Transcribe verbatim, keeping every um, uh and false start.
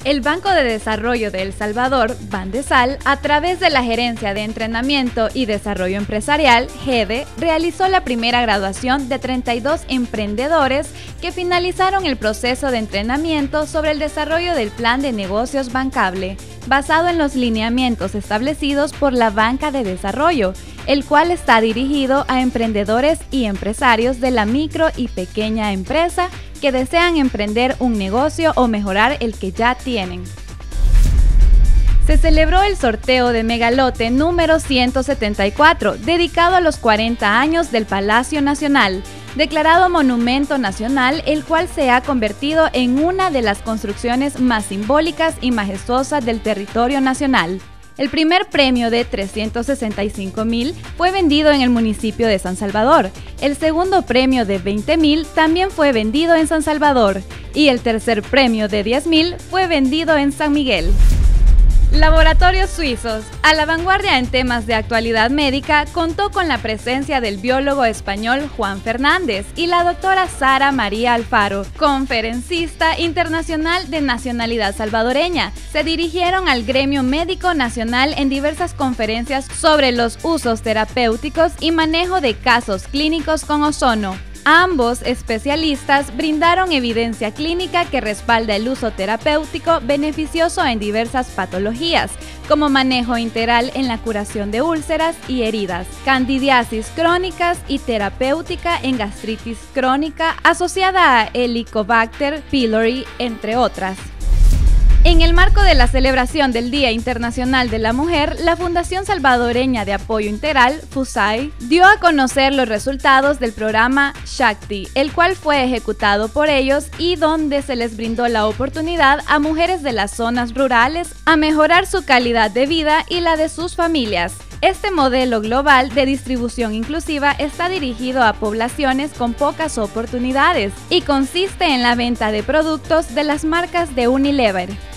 El Banco de Desarrollo de El Salvador, Bandesal, a través de la Gerencia de Entrenamiento y Desarrollo Empresarial, GEDE, realizó la primera graduación de treinta y dos emprendedores que finalizaron el proceso de entrenamiento sobre el desarrollo del plan de negocios bancable, basado en los lineamientos establecidos por la Banca de Desarrollo, el cual está dirigido a emprendedores y empresarios de la micro y pequeña empresa que desean emprender un negocio o mejorar el que ya tienen. Se celebró el sorteo de Megalote número ciento setenta y cuatro, dedicado a los cuarenta años del Palacio Nacional, declarado Monumento Nacional, el cual se ha convertido en una de las construcciones más simbólicas y majestuosas del territorio nacional. El primer premio de trescientos sesenta y cinco mil fue vendido en el municipio de San Salvador, el segundo premio de veinte mil también fue vendido en San Salvador y el tercer premio de diez mil fue vendido en San Miguel. Laboratorios Suizos, a la vanguardia en temas de actualidad médica, contó con la presencia del biólogo español Juan Fernández y la doctora Sara María Alfaro, conferencista internacional de nacionalidad salvadoreña. Se dirigieron al gremio médico nacional en diversas conferencias sobre los usos terapéuticos y manejo de casos clínicos con ozono. Ambos especialistas brindaron evidencia clínica que respalda el uso terapéutico beneficioso en diversas patologías, como manejo integral en la curación de úlceras y heridas, candidiasis crónicas y terapéutica en gastritis crónica asociada a Helicobacter pylori, entre otras. En el marco de la celebración del Día Internacional de la Mujer, la Fundación Salvadoreña de Apoyo Integral, FUSAI, dio a conocer los resultados del programa Shakti, el cual fue ejecutado por ellos y donde se les brindó la oportunidad a mujeres de las zonas rurales a mejorar su calidad de vida y la de sus familias. Este modelo global de distribución inclusiva está dirigido a poblaciones con pocas oportunidades y consiste en la venta de productos de las marcas de Unilever.